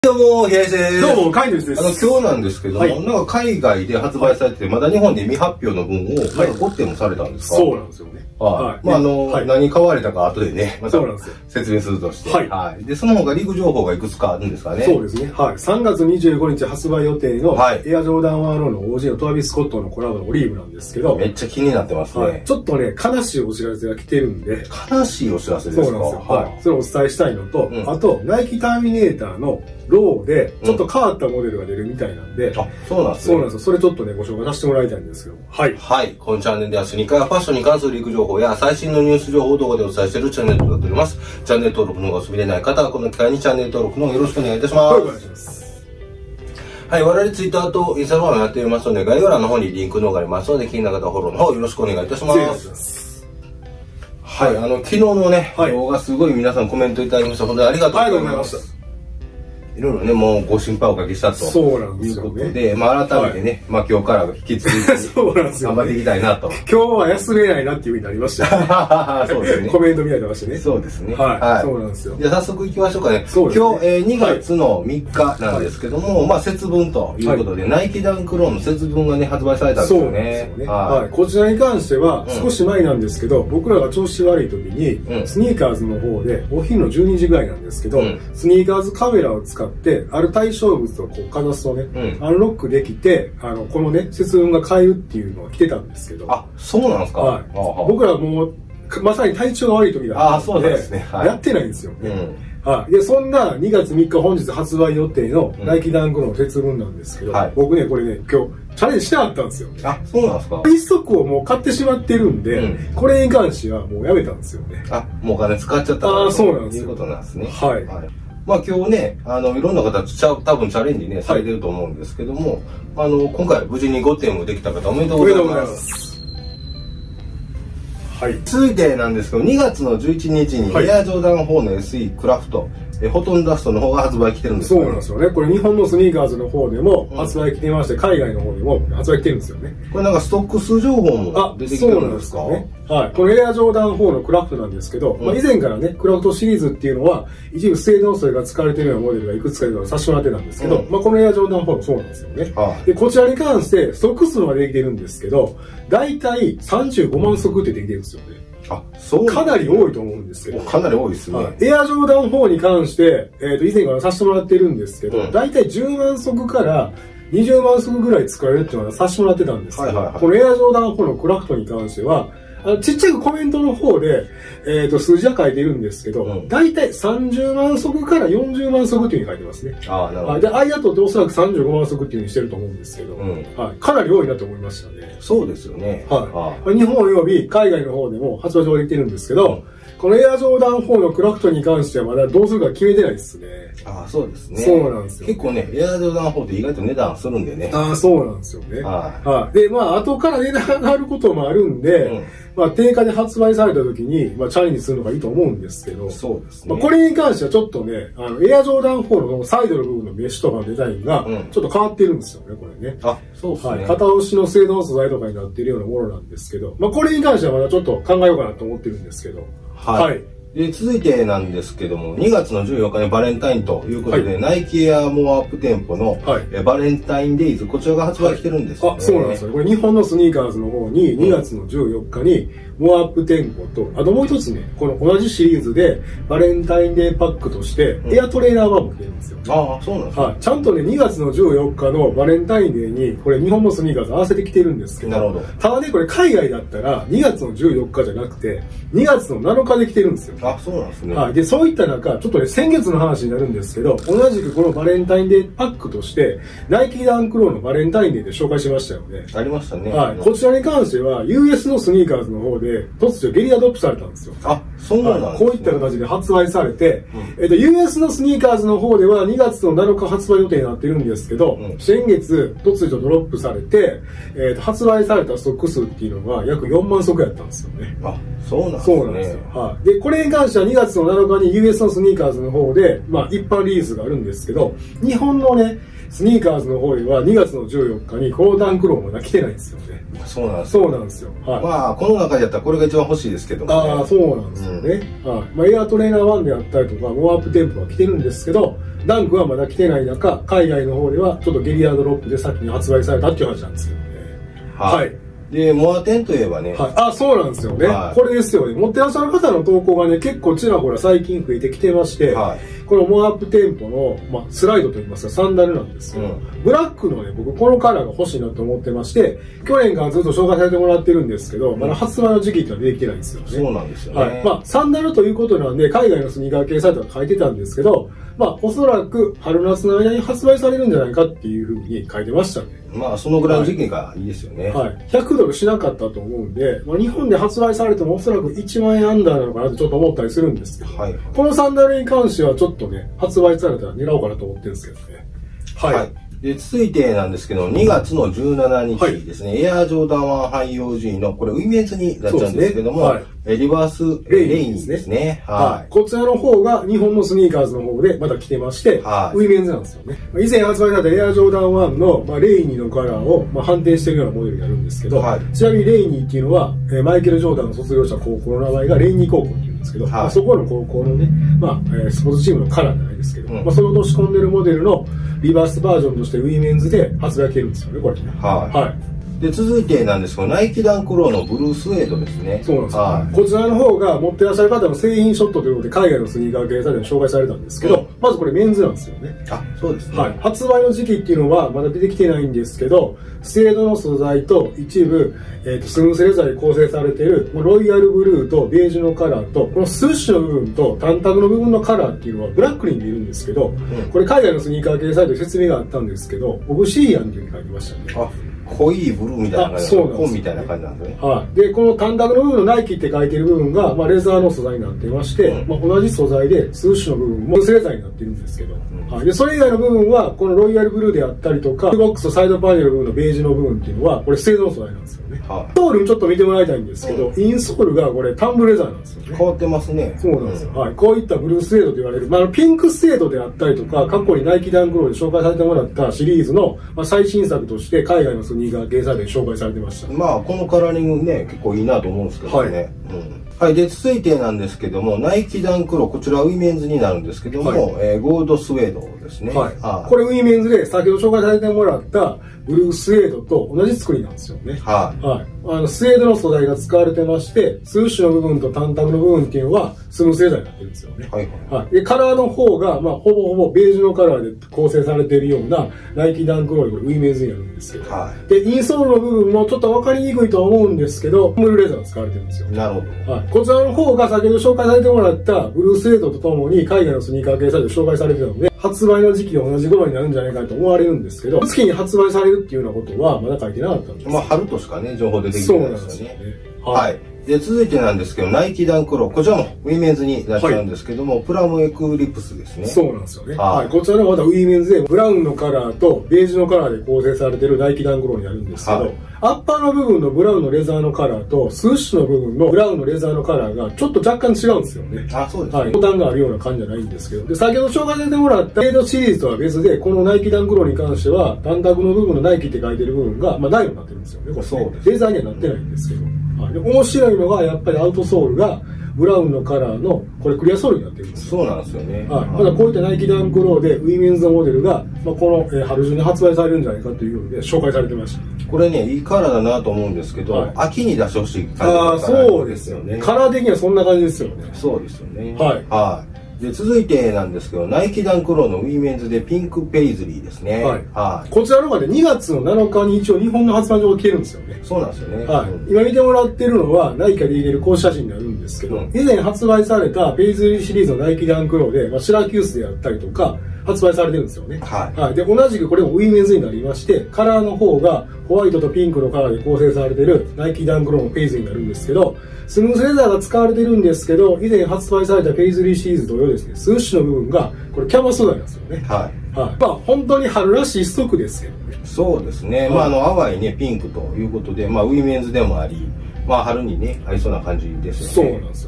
どうも、平成です。 どうも、カインです。 今日なんですけども、 はいなんか海外で発売されてて、まだ日本で未発表の分を、5点もされたんですか？ そうなんですよね。 はい。まあ、何買われたか後でね、またそうなんですよ。 説明するとして。 はい。 で、その他リーグ情報がいくつかあるんですかね。 そうですね。はい。3月25日発売予定の、エアジョーダン1ローの OG のトラビス・スコットのコラボのオリーブなんですけど、 めっちゃ気になってますね。 ちょっとね、悲しいお知らせが来てるんで。 悲しいお知らせですか？ そうなんですよ。はい。それをお伝えしたいのと、あと、ナイキターミネーターのローで、ちょっと変わったモデルが出るみたいなんで、 あ、そうなんですね。 そうなんですよ。それちょっとね、ご紹介させてもらいたいんですよ。はい。 はい。このチャンネルではスニーカーやファッションに関するリーグ情報や最新のニュース情報を動画でお伝えしているチャンネルとなっております。チャンネル登録の方がお済みでない方は、この機会にチャンネル登録の方よろしくお願いいたします。 はい、お願いします。 はい、我々ツイッターとインスタグラムやっておりますので、概要欄の方にリンクの方がありますので、気になる方はフォローの方よろしくお願いいたします。はい、昨日のね、動画すごい皆さんコメントいただきました。本当にありがとうございます。いろいろね、もうご心配おかけしたということで、まあ改めてね、まあ今日から引き続き頑張っていきたいなと。 今日は休めないなっていうふうになりました。そうですね。コメント見られてましてね。 そうですね。 はい。そうなんですよ。 じゃあ早速行きましょうかね。今日2月の3日なんですけども、まあ節分ということで、ナイキダンクローンの節分がね、発売されたんですよね。 はい。こちらに関しては少し前なんですけど、僕らが調子悪い時に、スニーカーズの方で、お昼の12時ぐらいなんですけど、スニーカーズカメラを使って、ある対象物をこうかざすとね、アンロックできて、このね、節分が買えるっていうのが来てたんですけど。 あ、そうなんですか？はい。 僕らもう、まさに体調が悪い時だったので、やってないんですよね。はい。で、そんな2月3日本日発売予定のナイキダンクの節分なんですけど、僕ね、これね、今日、チャレンジしてなかったんですよ。 あ、そうなんですか？ 一足をもう買ってしまってるんで、これに関してはもうやめたんですよね。 あ、もうお金使っちゃったから。 あ、そうなんですよ。 いうことなんですね。 はい。 まあ今日ね、いろんな方多分チャレンジね、されてると思うんですけども、今回無事に5点もできた方おめでとうございます。はい。続いてなんですけど、2月の11日にエアジョーダン4の SE クラフト、フォトンダストの方が発売来てるんですよね。 そうなんですよね。これ日本のスニーカーズの方でも発売来てまして、海外の方でも発売来てるんですよね。 これなんかストック数情報も出てきてるんですか？そうなんですかね。はい。このエアジョーダン4のクラフトなんですけど、まあ以前からね、クラフトシリーズっていうのは、一部性能素材が使われているようなモデルがいくつかいるのをさせてもらってたんですけど、まあこのエアジョーダン4もそうなんですよね。で、こちらに関してストック数はできてるんですけど、だいたい35万足ってできてるんですよね。 あ、そうかなり多いと思うんですけど。 かなり多いですね。 エアジョーダン4に関して、以前からさせてもらってるんですけど、だいたい10万足から20万足ぐらい作られるっていうのはさせてもらってたんですけど、このエアジョーダン4のクラフトに関しては、ちっちゃくコメントの方で、数字は書いてるんですけど、だいたい30万足から40万足っていうふうに書いてますね。 ああ、なるほど。 で、アイアトっておそらく35万足っていうふうにしてると思うんですけど、はい。かなり多いなと思いましたね。 そうですよね。 はい。日本及び海外の方でも発売上できてるんですけど、このエアジョーダン4のクラフトに関してはまだどうするか決めてないですね。 ああ、そうですね。 そうなんですよ。 結構ね、エアジョーダン4って意外と値段するんでね。 ああ、そうなんですよね。はい。で、まあ、後から値段が上がることもあるんで、まあ、定価で発売された時に、まあ、チャレンジするのがいいと思うんですけど、 そうですね。 まあ、これに関してはちょっとね、エアジョーダン4のサイドの部分のメッシュとかのデザインが、ちょっと変わってるんですよね、これね。 あ、そうですね。はい。 片押しの性能素材とかになっているようなものなんですけど、まあ、これに関してはまだちょっと考えようかなと思ってるんですけど、はい。 で、続いてなんですけども、2月の14日にバレンタインということで、ナイキエアモアアップ店舗のバレンタインデイズ、こちらが発売してるんですよね。 あ、そうなんですよ。これ日本のスニーカーズの方に2月の14日にモアアップ店舗と、あともう一つね、この同じシリーズでバレンタインデーパックとしてエアトレーナー版も出るんですよ。 ああ、そうなんですか。 ちゃんとね、2月の14日のバレンタインデーに、これ日本のスニーカーズ合わせてきてるんですけど、 なるほど。 ただね、これ海外だったら2月の14日じゃなくて、2月の7日で来てるんですよ。 あ、そうなんですね。 で、そういった中、ちょっとね、先月の話になるんですけど、同じくこのバレンタインデーパックとして、ナイキダンクローのバレンタインデーで紹介しましたよね。 ありましたね。 はい。こちらに関しては、US のスニーカーズの方で、突如ゲリラドップされたんですよ。 あ、そうなんですね。 こういった形で発売されて、US のスニーカーズの方では2月の7日発売予定になってるんですけど、先月突如ドロップされて、発売されたストック数っていうのが約4万足やったんですよね。 あ、そうなんですね。 そうなんですよ。はい。で、これに関しては2月の7日に US のスニーカーズの方で、一般リリースがあるんですけど、日本のね、スニーカーズの方では2月の14日にこのダンクローまだ来てないんですよね。 そうなんです。 そうなんですよ。 はい。この中でやったらこれが一番欲しいですけども、 ね。そうなんですよね。エアトレーナー1であったりとか、モアップテンポは来てるんですけど、ダンクはまだ来てない中、海外の方ではちょっとゲリラドロップで先に発売されたっていう話なんですけどね。はい。 で、モアテンといえばね。 そうなんですよね。これですよね。持ってらっしゃる方の投稿がね、結構ちらほら最近増えてきてまして、このモアップテンポの、スライドといいますか、サンダルなんですけど、ブラックのね、僕このカラーが欲しいなと思ってまして、去年からずっと紹介されてもらってるんですけど、まだ発売の時期ってのは出てきてないんですよね。 そうなんですよね。 サンダルということなんで、海外のスニーカー系サイトが書いてたんですけど、おそらく春夏の間に発売されるんじゃないかっていうふうに書いてましたね。 そのぐらいの時期がいいですよね。 100ドルしなかったと思うんで、日本で発売されてもおそらく1万円アンダーなのかなとちょっと思ったりするんですけど、このサンダルに関してはちょっとね、発売されたら狙おうかなと思ってるんですけどね。 で、続いてなんですけど、2月の17日ですね、エアジョーダン1ハイオージーの、これウィメンズになっちゃうんですけども、リバースレインですね。 こちらの方が日本のスニーカーズの方でまだ来てまして、ウィメンズなんですよね。以前発売されたエアジョーダン1の、レイニーのカラーを、判定しているようなモデルになるんですけど、ちなみにレイニーっていうのは、マイケル・ジョーダンの卒業した高校の名前がレイニー高校っていうんですけど、そこの高校のね、スポーツチームのカラーじゃないですけど、それを落とし込んでるモデルのリバースバージョンとしてウィメンズで発売来てるんですよね、これね。 で、続いてなんですけど、ナイキダンクローのブルースウェードですね。 そうなんですよ。こちらの方が持ってらっしゃる方の製品ショットということで、海外のスニーカー系サイトに紹介されたんですけど、まずこれメンズなんですよね。 そうですね。 発売の時期っていうのはまだ出てきてないんですけど、スエードの素材と一部、スムースレザーで構成されている、ロイヤルブルーとベージュのカラーと、このスッシュの部分とタンタグの部分のカラーっていうのはブラックに見えるんですけど、これ海外のスニーカー系サイトで説明があったんですけど、オブシディアンっていうふうに書いてましたね。 濃いブルーみたいな感じで、紺みたいな感じなんですね。 で、この短冊の部分のナイキって書いてる部分が、レザーの素材になってまして、同じ素材でスーシュの部分もスレザーになってるんですけど、で、それ以外の部分は、このロイヤルブルーであったりとか、ボックスとサイドパネルの部分のベージュの部分っていうのは、これスエードの素材なんですよね。ソールちょっと見てもらいたいんですけど、インソールがこれタンブレザーなんですよね。 変わってますね。 そうなんですよ。こういったブルースエードと言われる、ピンクスエードであったりとか、過去にナイキダンクローで紹介されてもらったシリーズの、最新作として海外のスニーカー系サイトで紹介されてました。 このカラーリングね、結構いいなと思うんですけどね。で、続いてなんですけども、ナイキダンクロー、こちらはウィメンズになるんですけども、ゴールドスウェードですね。 これウィメンズで、先ほど紹介されてもらったブルースウェードと同じ作りなんですよね。スウェードの素材が使われてまして、スーシュの部分とタンタグの部分っていうのはスムースレザーになってるんですよね。で、カラーの方が、ほぼほぼベージュのカラーで構成されているようなナイキダンクローでこれウィメンズになるんですけど、で、インソールの部分もちょっと分かりにくいとは思うんですけど、ブルーレザーが使われてるんですよ。 なるほど。 こちらの方が先ほど紹介されてもらったブルースウェードとともに海外のスニーカー系サイトで紹介されてたので、発売の時期が同じ頃になるんじゃないかと思われるんですけど、月に発売されるっていうようなことはまだ書いてなかったんです。 春としかね、情報出てきてないですよね。で、続いてなんですけど、ナイキダンクロー、こちらもウィメンズになっちゃうんですけども、プラムエクリプスですね。 そうなんですよね。こちらのまたウィメンズで、ブラウンのカラーとベージュのカラーで構成されているナイキダンクローになるんですけど、アッパーの部分のブラウンのレザーのカラーと、スーシュの部分のブラウンのレザーのカラーがちょっと若干違うんですよね。 そうですね。 ボタンがあるような感じじゃないんですけど。で、先ほど紹介させてもらったレードシリーズとは別で、このナイキダンクローに関しては、短冊の部分のナイキって書いてる部分が、ナイロになってるんですよね。 そうです。 レザーにはなってないんですけど。で、面白いのが、やっぱりアウトソールが、ブラウンのカラーの、これクリアソールになってるんですよ。そうなんですよね。 ただこういったナイキダンクローで、ウィメンズのモデルが、この春中に発売されるんじゃないかというので、紹介されてました。 これね、いいカラーだなと思うんですけど、秋に出してほしい感じそうですよね。カラー的にはそんな感じですよね。 そうですよね。で、続いてなんですけど、ナイキダンクローのウィメンズでピンクペイズリーですね。 こちらの方で2月の7日に一応日本の発売上来てるんですよね。 そうなんですよね。 今見てもらってるのはナイキがで入れる公式写真になるんですけど、以前発売されたペイズリーシリーズのナイキダンクローで、シラキュースであったりとか、発売されてるんですよね。で、同じくこれもウィメンズになりまして、カラーの方がホワイトとピンクのカラーで構成されてるナイキダンクローのペイズリーになるんですけど、スムースレザーが使われてるんですけど、以前発売されたペイズリーシリーズ同様ですね、スーシュの部分が、これキャンバス素材なんですよね。本当に春らしいストックですけどね。 そうですね。淡いね、ピンクということで、ウィメンズでもあり、春にね、合いそうな感じですよね。 そうなんですよね。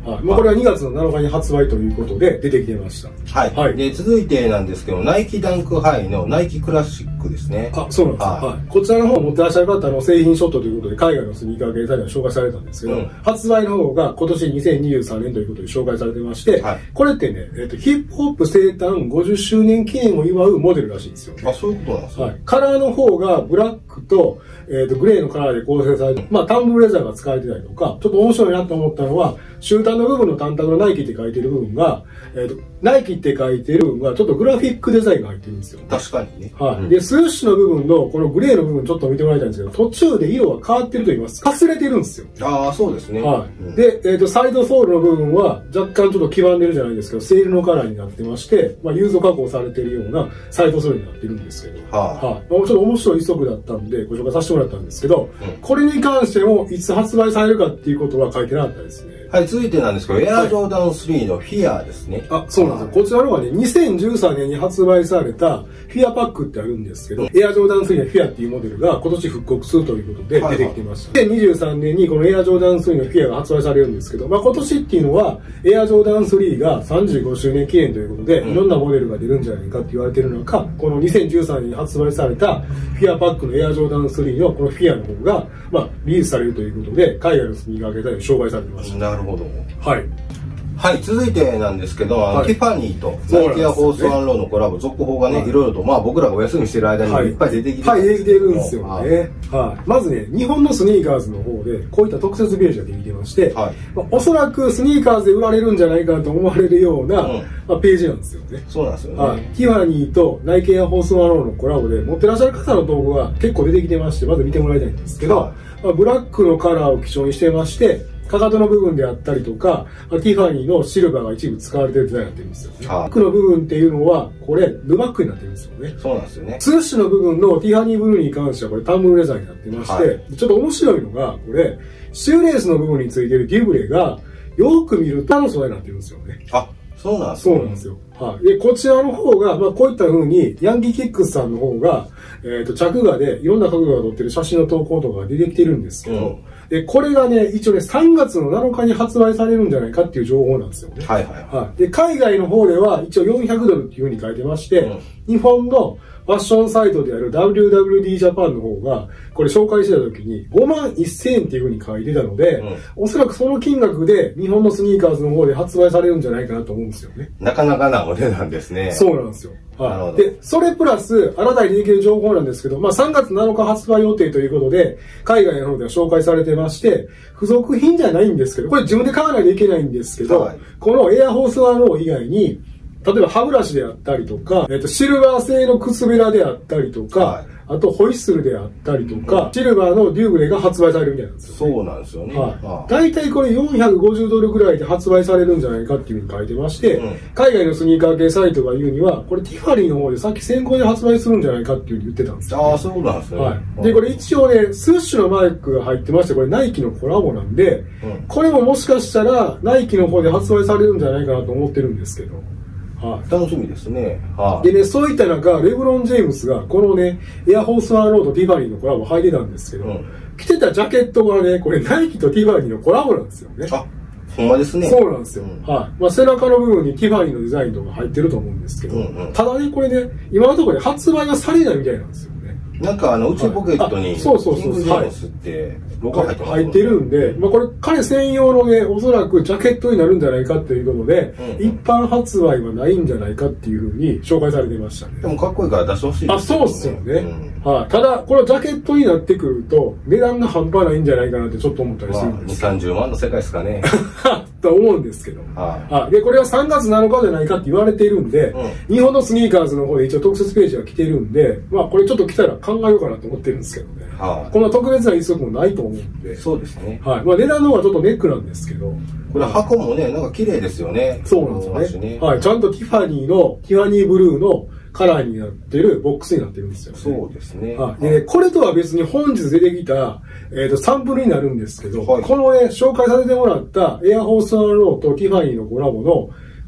はい。まあ、これは2月の7日に発売ということで出てきてました。 はい。はい。で、続いてなんですけど、ナイキダンクハイのナイキクラシックですね。 あ、そうなんです。はい。こちらの方を持ってらっしゃる方の製品ショットということで、海外のスニーカー系態では紹介されたんですけど、発売の方が今年2023年ということで紹介されてまして、これってね、ヒップホップ生誕50周年記念を祝うモデルらしいんですよ。 あ、そういうことなんですね。はい。 カラーの方がブラックと、グレーのカラーで構成されて、まあ、タンブルレザーが使われてたりとか、ちょっと面白いなと思ったのは、終端の部分の単体のナイキって書いてる部分が、ナイキって書いてる部分がちょっとグラフィックデザインが入ってるんですよ。 確かにね。 はい。で、スウッシュの部分のこのグレーの部分ちょっと見てもらいたいんですけど、途中で色が変わってると言いますか。かすれてるんですよ。 ああ、そうですね。 はい。で、サイドソールの部分は若干ちょっと黄ばんでるじゃないですけど、セールのカラーになってまして、まあ、ユーズ加工されてるようなサイドソールになってるんですけど、はい。ちょっと面白い一足だったんで、ご紹介させてもらったんですけど、これに関してもいつ発売されるかっていうことは書いてなかったですね。 はい、続いてなんですけど、エアジョーダン3のフィアですね。 あ、そうなんですよ。こちらの方はね、2013年に発売されたフィアパックってあるんですけど、エアジョーダン3のフィアっていうモデルが今年復刻するということで出てきてました。2023年にこのエアジョーダン3のフィアが発売されるんですけど、まあ今年っていうのは、エアジョーダン3が35周年記念ということで、いろんなモデルが出るんじゃないかって言われてるのか、この2013年に発売されたフィアパックのエアジョーダン3のこのフィアの方が、まあリリースされるということで、海外のスニーカー系で紹介されてました。 なるほど。 はい。 はい、続いてなんですけど、ティファニーとナイキエアフォースワンローのコラボ、続報がね、いろいろと、まあ僕らがお休みしてる間にいっぱい出てきてはい、出てきてるんですよね。はい。まずね、日本のスニーカーズの方で、こういった特設ページができてまして、おそらくスニーカーズで売られるんじゃないかと思われるような、まあ、ページなんですよね。 そうなんですよね。 はい。ティファニーとナイキエアフォースワンローのコラボで、持ってらっしゃる方の動画が結構出てきてまして、まず見てもらいたいんですけど、まあ、ブラックのカラーを基調にしてまして、かかとの部分であったりとか、ティファニーのシルバーが一部使われてるデザインになってるんですよね。バックの部分っていうのは、これ、ルバックになってるんですよね。 そうなんですよね。 スウッシュの部分のティファニーブルーに関しては、これタンブルレザーになってまして、ちょっと面白いのが、これ、シューレースの部分についてるデュブレが、よく見ると、の素材になってるんですよね。 あ、そうなんですね。 そうなんですよ。はい。で、こちらの方が、まあ、こういった風に、ヤンキーキックスさんの方が、着画で、いろんな角度が撮ってる写真の投稿とかが出てきてるんですけど、で、これがね、一応ね、3月の7日に発売されるんじゃないかっていう情報なんですよね。はいはいはい。で、海外の方では一応400ドルっていう風に書いてまして、日本のファッションサイトである WWD ジャパンの方が、これ紹介してた時に5万1000円っていう風に書いてたので、おそらくその金額で日本のスニーカーズの方で発売されるんじゃないかなと思うんですよね。 なかなかなお値段ですね。 そうなんですよ。はい。で、それプラス、新たに出てきる情報なんですけど、まあ3月7日発売予定ということで、海外の方では紹介されてまして、付属品じゃないんですけど、これ自分で買わないといけないんですけど、このエアホースワンロー以外に、例えば歯ブラシであったりとか、シルバー製の靴べらであったりとか、あとホイッスルであったりとか、シルバーのデューブレが発売されるみたいなんですよ、ね。 そうなんですよね。 はい。大体これ450ドルぐらいで発売されるんじゃないかっていうふうに書いてまして、海外のスニーカー系サイトが言うには、これティファニーの方でさっき先行で発売するんじゃないかっていうふうに言ってたんですよ、ね。 ああ、そうなんですね。 はい。で、これ一応ね、スッシュのマイクが入ってまして、これナイキのコラボなんで、これももしかしたらナイキの方で発売されるんじゃないかなと思ってるんですけど。 楽しみですね。 でね、そういった中、レブロン・ジェームスが、このね、エアホースワンローとティファニーのコラボ入ってたんですけど、着てたジャケットがね、これナイキとティファニーのコラボなんですよね。 あ、ほんまですね。 そうなんですよ。はい。まあ、背中の部分にティファニーのデザインとか入ってると思うんですけど、ただね、これね、今のところで発売がされないみたいなんですよ。 なんか内ポケットに、 そうそうそう。 キングジェームスってロゴ入ってますね。 入ってるんで、まあこれ彼専用のね、おそらくジャケットになるんじゃないかっていうことで、一般発売はないんじゃないかっていうふうに紹介されていましたね。 でもかっこいいから出してほしいですね。あ、そうっすよね。はい。ただ、このジャケットになってくると、値段が半端ないんじゃないかなってちょっと思ったりするんですよ。2、30万の世界ですかね。 と思うんですけど。はい。で、これは3月7日じゃないかって言われているんで、日本のスニーカーズの方で一応特設ページが来てるんで、まあこれちょっと来たら考えようかなと思ってるんですけどね。こんな特別な一足もないと思うんで。 そうですね。 はい。まあ値段の方はちょっとネックなんですけど。 これ箱もね、なんか綺麗ですよね。 そうなんですよね。はい。ちゃんとティファニーブルーのカラーになってるボックスになってるんですよね。 そうですね。 はい。でね、これとは別に本日出てきた、サンプルになるんですけど、このね、紹介させてもらったエアホースワンローとティファニーのコラボの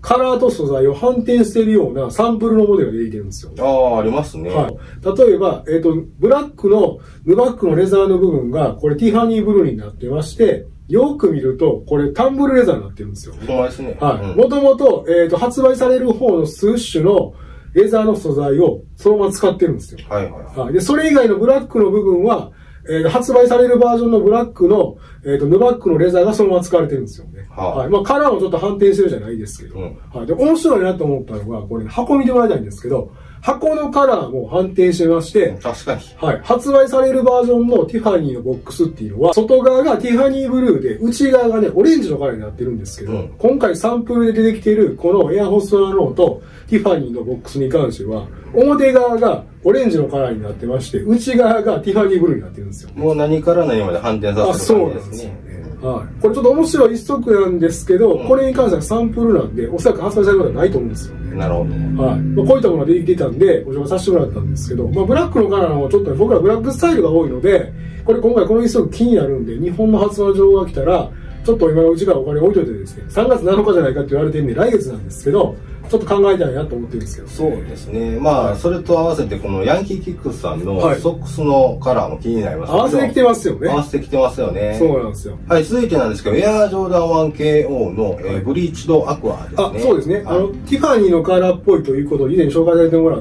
カラーと素材を反転しているようなサンプルのモデルが出てきてるんですよ。 ああ、ありますね。 はい。例えば、ブラックの、ヌバックのレザーの部分が、これティファニーブルーになってまして、よく見ると、これタンブルレザーになってるんですよ。 そうですね。 はい。もともと、発売される方の数種のレザーの素材をそのまま使ってるんですよ。 はいはいはい。で、それ以外のブラックの部分は、発売されるバージョンのブラックの、ヌバックのレザーがそのまま使われてるんですよね。はい。まあ、カラーもちょっと反転してるじゃないですけど。はい。で、面白いなと思ったのが、これ、箱見てもらいたいんですけど、箱のカラーも反転してまして、 確かに。 はい。発売されるバージョンのティファニーのボックスっていうのは、外側がティファニーブルーで、内側がね、オレンジのカラーになってるんですけど、今回サンプルで出てきている、このエアホストラノーとティファニーのボックスに関しては、表側がオレンジのカラーになってまして、内側がティファニーブルーになってるんですよ。 もう何から何まで反転させる感じですね。 はい。これちょっと面白い一足なんですけど、これに関してはサンプルなんで、おそらく発売されることはないと思うんですよね。 なるほど。 はい。まあ、こういったものが出てきてたんで、ご紹介させてもらったんですけど、まあ、ブラックのカラーもちょっとね、僕らブラックスタイルが多いので、これ今回この一足気になるんで、日本の発売情報が来たら、ちょっと今のうちからお金置いといてですね、3月7日じゃないかって言われてるんで、来月なんですけど、ちょっと考えたいなと思ってるんですけど。 そうですね。まあ、それと合わせて、このヤンキーキックスさんのソックスのカラーも気になりますね。 合わせてきてますよね。 合わせてきてますよね。 そうなんですよ。 はい、続いてなんですけど、エアージョーダン 1KO の、ブリーチドアクアですね。 あ、そうですね。ティファニーのカラーっぽいということを以前紹介させてもらった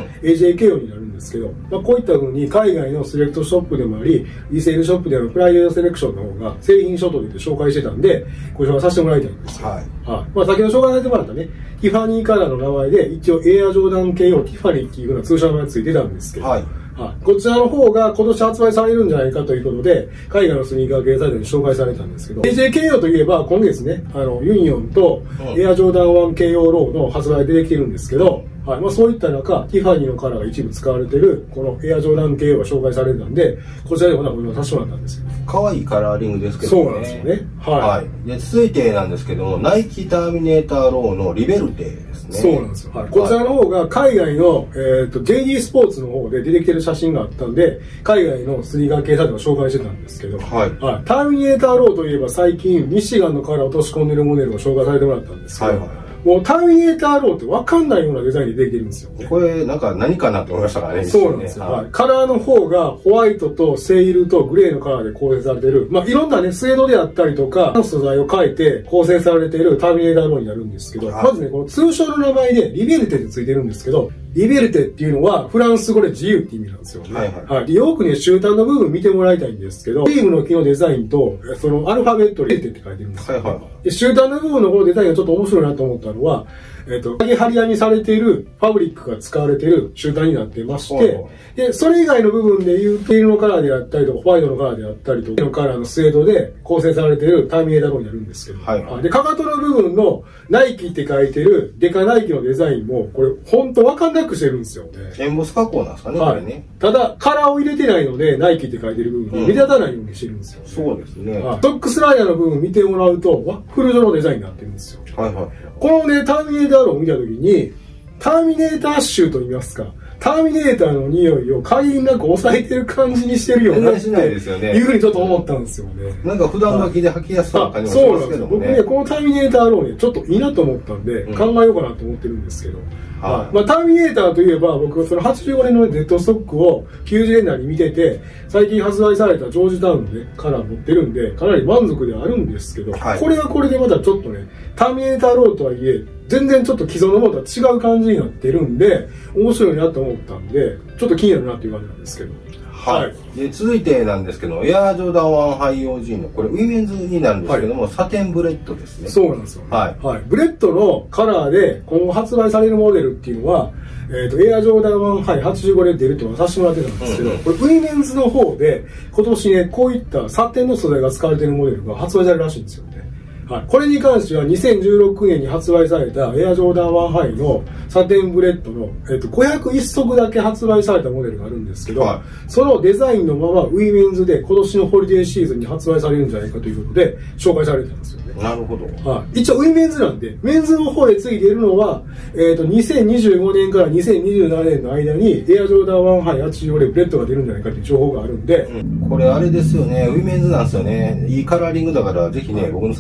AJKO になるんですけど、まあ、こういった風に海外のセレクトショップでもあり、リセールショップであるプライベートセレクションの方が製品書といって紹介してたんで、ご紹介させてもらいたいんですよ。はい。はい。まあ、先ほど紹介させてもらったね、ティファニーカラーの名前で、一応エアジョーダン KO ティファニーっていう風な通称の名前がついてたんですけど、はい。はい、こちらの方が今年発売されるんじゃないかということで、海外のスニーカー系サイトに紹介されたんですけど、AJKO といえば今月ね、ユニオンとエアジョーダン 1KO ローの発売が出てきてるんですけど、はい。まあそういった中、ティファニーのカラーが一部使われている、このエアジョーダン KO が紹介されたんで、こちらでもご紹介させてもらったんですよ。 可愛いカラーリングですけどね。 そうなんですよね。はい。 はい。で、続いてなんですけども、ナイキターミネーターローのリベルテですね。 そうなんですよ。はい。こちらの方が海外の、JD スポーツの方で出てきてる写真があったんで、海外のスニーカー系サイトが紹介してたんですけど、はい。はい。ターミネーターローといえば最近、ミシガンのカラーを落とし込んでるモデルを紹介されてもらったんですけど、はいはい。もうターミネーターローって分かんないようなデザインでできてるんですよ、ね。 これなんか何かなと思いましたからね。 そうなんですよ。はい。カラーの方がホワイトとセイルとグレーのカラーで構成されている。まあいろんなね、スウェードであったりとか、素材を変えて構成されているターミネーターローになるんですけど、まずね、この通称の名前でリベルテってついてるんですけど、リベルテっていうのはフランス語で自由って意味なんですよね。はいはい。はい。で、よくね、終端の部分見てもらいたいんですけど、チームの木のデザインと、そのアルファベットリベルテって書いてるんですよ、ね。はいはい。で、終端の部分のこのデザインがちょっと面白いなと思ったのは、張り編みされているファブリックが使われている終端になってまして、で、それ以外の部分でいうテールのカラーであったりとか、ホワイトのカラーであったりとか、のカラーのスウェードで構成されているターミネーターローになるんですけど、はいはい。で、かかとの部分のナイキって書いてるデカナイキのデザインも、これ、ほんとわかんなくしてるんですよね。 エンボス加工なんですかね、 はい、これね。ただ、カラーを入れてないので、ナイキって書いてる部分が目立たないようにしてるんですよ、ね。 そうですね。 はい。ソックスライダーの部分見てもらうと、ワッフル状のデザインになってるんですよ。はいはい。このね、ターミネーターローを見たときに、ターミネーター臭と言いますか、ターミネーターの匂いを限りなく抑えてる感じにしてるようなっていうふうにちょっと思ったんですよね。 なんか普段履きで履きやすそうな感じもしますけどもね。 僕ね、このターミネーターローね、ちょっといいなと思ったんで、考えようかなと思ってるんですけど。はい。まあ、ターミネーターといえば、僕はその85年のデッドストックを90年代に見てて、最近発売されたジョージタウンのね、カラー持ってるんで、かなり満足ではあるんですけど、はい、これはこれでまたちょっとね、ターミネーターローとはいえ、全然ちょっと既存のものとは違う感じになってるんで、面白いなと思ったんで、ちょっと気になるなっていう感じなんですけど。 はい。で、続いてなんですけど、エアージョーダン1ハイ OG の、これウィメンズになるんですけども、はい、サテンブレッドですね。 そうなんですよ、ね。 はい。 はい。ブレッドのカラーで今後発売されるモデルっていうのは、エアージョーダン1ハイ85で出るっていうのをさせてもらってたんですけど、これウィメンズの方で、今年ね、こういったサテンの素材が使われているモデルが発売されるらしいんですよね。はい、これに関しては2016年に発売されたエアジョーダン1ハイのサテンブレッドの、501足だけ発売されたモデルがあるんですけど、はい、そのデザインのままウィメンズで今年のホリデーシーズンに発売されるんじゃないかということで紹介されてたんですよね。 なるほど。 はい、一応ウィメンズなんで、メンズの方で次出るのは、2025年から2027年の間にエアジョーダン1ハイ85でブレッドが出るんじゃないかという情報があるんで、 これあれですよね、ウィメンズなんですよね。いいカラーリングだからぜひね、僕のサイト出し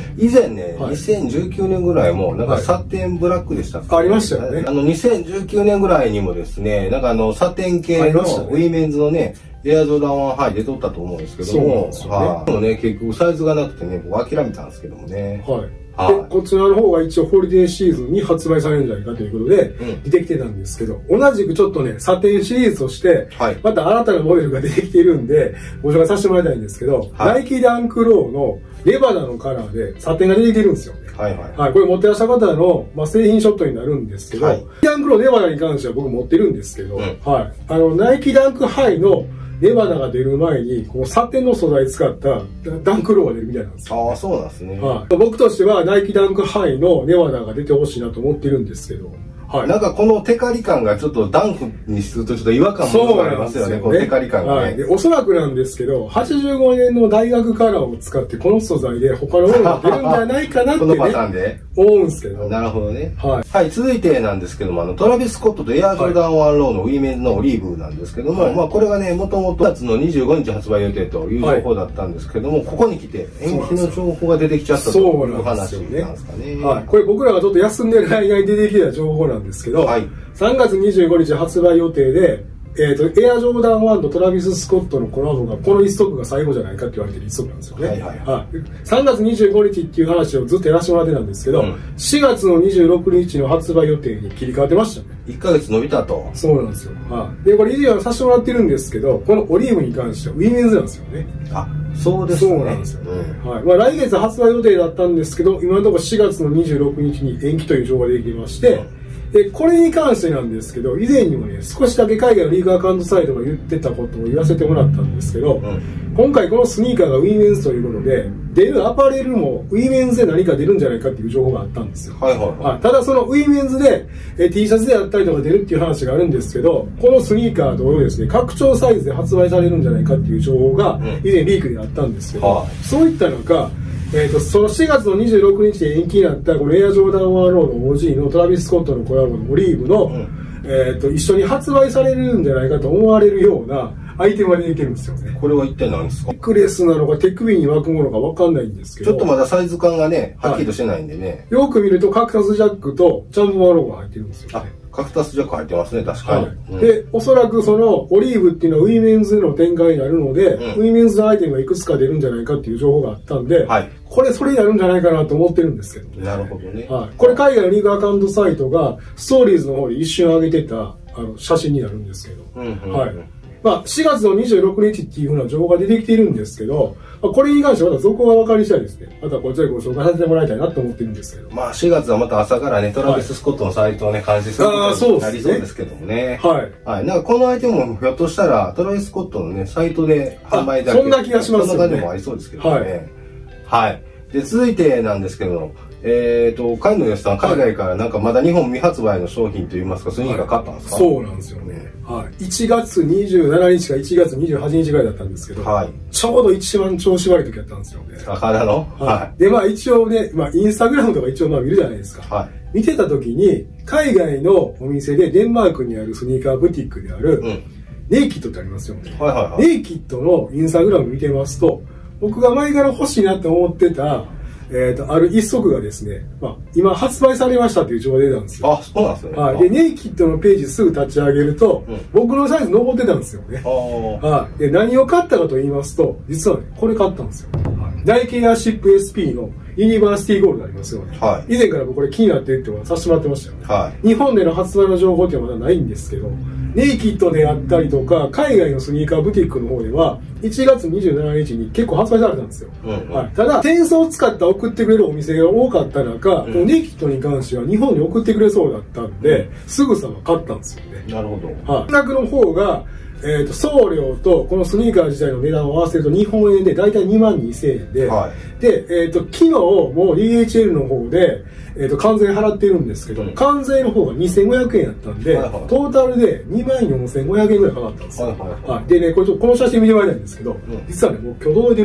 以前ね、2019年ぐらいも、なんかサテンブラックでしたっけ？ ありましたよね。 2019年ぐらいにもですね、なんかサテン系のウィメンズのね、エアジョーダン1ハイ出とったと思うんですけども、でもね、結局サイズがなくてね、僕諦めたんですけどもね。 で、こちらの方が一応ホリデーシーズンに発売されるんじゃないかということで、出てきてたんですけど、同じくちょっとね、サテンシリーズとして、また新たなモデルが出てきているんで、ご紹介させてもらいたいんですけど、ナイキダンクローのレバダのカラーでサテンが出てきてるんですよね。これ持ってらっしゃる方の、製品ショットになるんですけど、ナイキダンクローレバダに関しては僕持ってるんですけど、ナイキダンクハイのレバナが出る前に、このサテンの素材使ったダンクローが出るみたいなんですよ。 ああ、そうなんですね。 僕としてはナイキダンクハイのレバナが出てほしいなと思ってるんですけど、 なんかこのテカリ感がちょっとダンクにするとちょっと違和感もありますよね、このテカリ感がね。 おそらくなんですけど、85年の大学カラーを使ってこの素材で他のものが出るんじゃないかなってね、 このパターンで思うんですけど。 なるほどね。続いてなんですけども、トラビス・スコットとエアジョーダン1ローのウィメンのオリーブなんですけども、これがね、もともと9月の25日発売予定という情報だったんですけども、ここに来て延期の情報が出てきちゃったという話なんですかね。 これ僕らがちょっと休んでる間に出てきた情報なんですけど、3月25日発売予定で、エアジョーダン1とトラビス・スコットのコラボがこの一足が最後じゃないかって言われてる一足なんですよね。3月25日っていう話をずっとやらせてもらってたんですけど、4月の26日の発売予定に切り替わってましたね。 1ヶ月伸びたと。 そうなんですよ。で、これ以前はさせてもらってるんですけど、このオリーブに関してはウィメンズなんですよね。 そうですね。 そうなんですよね。来月発売予定だったんですけど、今のところ4月の26日に延期という情報が出てきまして、で、これに関してなんですけど、以前にもね、少しだけ海外のリーグアカウントサイトが言ってたことを言わせてもらったんですけど、今回このスニーカーがウィメンズということで、出るアパレルもウィメンズで何か出るんじゃないかっていう情報があったんですよ。ただそのウィメンズで T シャツであったりとか出るっていう話があるんですけど、このスニーカー同様ですね、拡張サイズで発売されるんじゃないかっていう情報が以前リークであったんですけど、そういった中、その4月の26日で延期になったこのエアジョーダン1ローの OG のトラビス・スコットのコラボのオリーブの、一緒に発売されるんじゃないかと思われるようなアイテムが出てきてるんですよね。 これは一体何ですか？ ネックレスなのか手首に巻くものか分かんないんですけど、 ちょっとまだサイズ感がね、はっきりとしてないんでね。 よく見るとカクタスジャックとジャンボマローが入ってるんですよね。 カクタスジャック入ってますね、確かに。 で、おそらくそのオリーブっていうのはウィメンズの展開になるので、ウィメンズのアイテムがいくつか出るんじゃないかっていう情報があったんで、これそれになるんじゃないかなと思ってるんですけど。 なるほどね。 これ海外のリーグアカウントサイトがストーリーズの方で一瞬上げてた写真になるんですけど。4月の26日っていうふうな情報が出てきているんですけど、これに関してはまた続報が分かり次第ですね、またこちらでご紹介させてもらいたいなと思ってるんですけど。 4月はまた朝からね、トラビス・スコットのサイトをね、監視することになりそうですけどもね。なんかこのアイテムもひょっとしたら、トラビス・スコットのね、サイトで販売だけ。 そんな気がしますね。 そんな感じもありそうですけどね。で、続いてなんですけど、海野さん、海外からなんかまだ日本未発売の商品といいますか、スニーカー買ったんですか？ そうなんですよね。1月27日か1月28日ぐらいだったんですけど、ちょうど一番調子悪い時だったんですよね。 体の？ で、一応ね、インスタグラムとか一応見るじゃないですか。見てた時に、海外のお店でデンマークにあるスニーカーブティックである、ネイキッドってありますよね。ネイキッドのインスタグラム見てますと、僕が前から欲しいなって思ってた、ある一足がですね、今発売されましたという情報が出たんですよ。 そうなんですね。 で、ネイキッドのページすぐ立ち上げると、僕のサイズ残ってたんですよね。で、何を買ったかと言いますと、実はね、これ買ったんですよ。ナイキエアシップ SP のユニバーシティゴールドありますよね。以前から僕これ気になってるってさせてもらってましたよね。日本での発売の情報っていうのはまだないんですけど、ネイキッドであったりとか、海外のスニーカーブティックの方では、1月27日に結構発売されたんですよ。ただ、転送を使って送ってくれるお店が多かった中、このネイキッドに関しては日本に送ってくれそうだったんで、すぐさま買ったんですよね。 なるほど。 価格の方が、送料とこのスニーカー自体の値段を合わせると日本円で大体22000円で、で、昨日も DHL の方で、関税払ってるんですけど、関税の方が2500円やったんで、トータルで24500円ぐらいかかったんですよ。でね、この写真見てもらいたいんですけど、実はね、もう今日届いてるんですよ。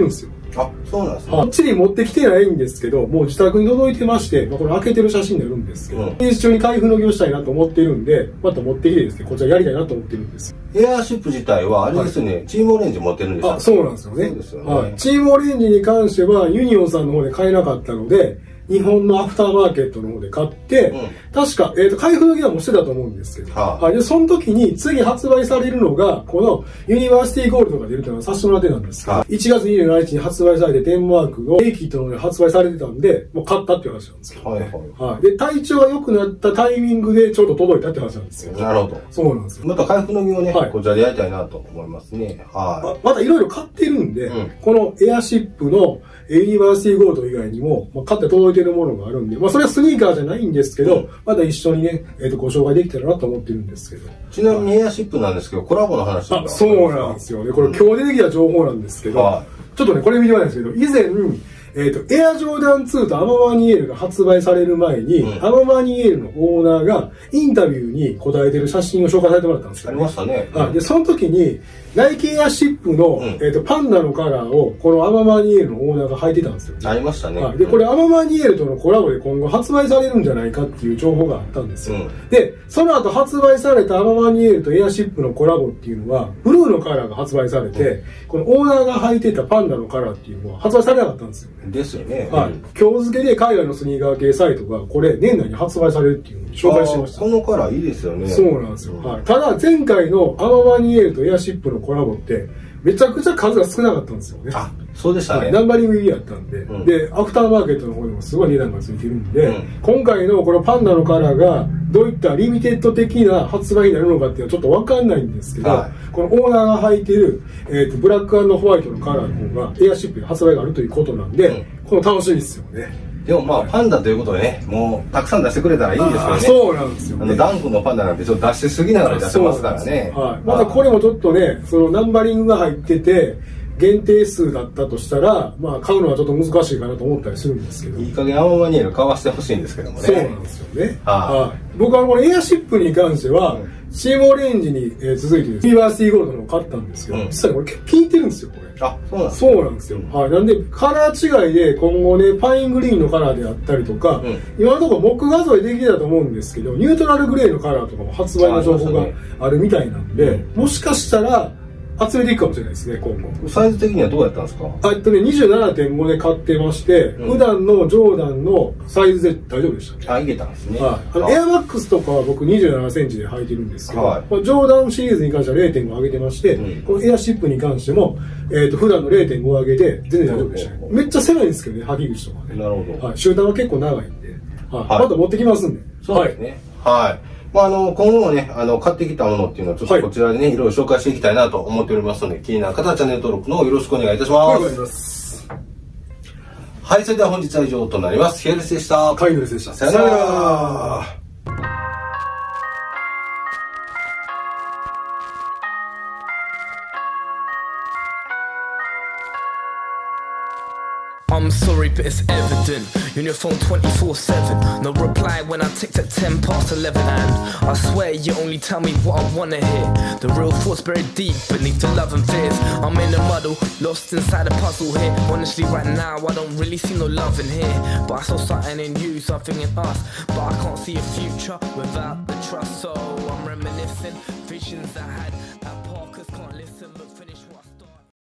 あ、そうなんですね。 こっちに持ってきてないんですけど、もう自宅に届いてまして、これ開けてる写真になるんですけど、近日中に開封の儀をしたいなと思ってるんで、また持ってきてですね、こちらやりたいなと思ってるんです。 エアーシップ自体は、あれですね、チームオレンジ持ってるんですよ。 あ、そうなんですよね。 そうですよね。 チームオレンジに関しては、ユニオンさんの方で買えなかったので、日本のアフターマーケットの方で買って、確か、開封の儀はもうしてたと思うんですけど、で、その時に次発売されるのが、このユニバーシティゴールドが出るというのはさせてもらってたんですけど、1月27日に発売されて、デンマークのエイキットの方で発売されてたんで、もう買ったっていう話なんですけど、で、体調が良くなったタイミングでちょうど届いたって話なんですよ。 なるほど。 そうなんですよ。 また開封の儀をね、こちらでやりたいなと思いますね。 またいろいろ買ってるんで、このエアシップのユニバーシティゴールド以外にも、買って届いてるものがあるんで、それはスニーカーじゃないんですけど、また一緒にね、ご紹介できたらなと思ってるんですけど。 ちなみにエアシップなんですけど、コラボの話とか。そうなんですよね。これ今日出てきた情報なんですけど、ちょっとね、これ見てもらうんですけど、以前、エアジョーダン2とアママニエルが発売される前に、アママニエルのオーナーがインタビューに答えてる写真を紹介されてもらったんですよ、 ありましたね。 で、その時に、ナイキエアシップの、パンダのカラーを、このアママニエルのオーナーが履いてたんですよ。 ありましたね。 で、これアママニエルとのコラボで今後発売されるんじゃないかっていう情報があったんですよ。で、その後発売されたアママニエルとエアシップのコラボっていうのは、ブルーのカラーが発売されて、このオーナーが履いてたパンダのカラーっていうのは発売されなかったんですよね。 ですよね。 今日付けで海外のスニーカー系サイトがこれ年内に発売されるっていうのを紹介してました。 このカラーいいですよね。 そうなんですよ。ただ前回のアママニエルとエアシップのコラボってめちゃくちゃ数が少なかったんですよね。 あ、そうでしたね。 ナンバリング入りやったんで、で、アフターマーケットの方でもすごい値段がついてるんで、今回のこのパンダのカラーがどういったリミテッド的な発売になるのかっていうのはちょっとわかんないんですけど、このオーナーが履いてる、ブラック&ホワイトのカラーの方がエアシップで発売があるということなんで、この楽しみですよね。 でもパンダということでね、もうたくさん出してくれたらいいんですよね。 そうなんですよ、ね。 ダンクのパンダなんてちょっと出しすぎながら出してますからね。 またこれもちょっとね、そのナンバリングが入ってて、限定数だったとしたら、買うのはちょっと難しいかなと思ったりするんですけど。 いい加減アママニエル買わせてほしいんですけどもね。 そうなんですよね。僕はこのエアシップに関しては、チームオレンジに続いてユニバーシティゴールドのを買ったんですけど、実際これ結構気に入ってるんですよ、これ。 あ、そうなんですそうなんですよ。なんで、カラー違いで今後ね、パイングリーンのカラーであったりとか、今のところ僕画像でできてたと思うんですけど、ニュートラルグレーのカラーとかも発売の情報があるみたいなんで、もしかしたら、集めていくかもしれないですね、今後。 サイズ的にはどうやったんですか ？27.5 で買ってまして、普段のジョーダンのサイズで大丈夫でしたね。いけたんですね。 エアマックスとかは僕27センチで履いてるんですけど、ジョーダンシリーズに関しては 0.5 上げてまして、このエアシップに関しても、普段の 0.5 上げで全然大丈夫でした。めっちゃ狭いんですけどね、履き口とかね。 なるほど。 集団は結構長いんで、また持ってきますんで。 そうですね。今後もね、買ってきたものっていうのは、ちょっとこちらでね、いろいろ紹介していきたいなと思っておりますので、気になる方はチャンネル登録の方よろしくお願いいたします。はい、それでは本日は以上となります。ヒエルスでした。 カイノルスでした。 さよなら。 I'm sorry, but it's evident. You're on your phone 24/7. No reply when I ticked at 10 past 11. And I swear you only tell me what I wanna hear. The real thoughts buried deep beneath the love and fears. I'm in a muddle, lost inside a puzzle here. Honestly, right now I don't really see no love in here. But I saw something in you, something in us. But I can't see a future without the trust. So I'm reminiscing visions I had.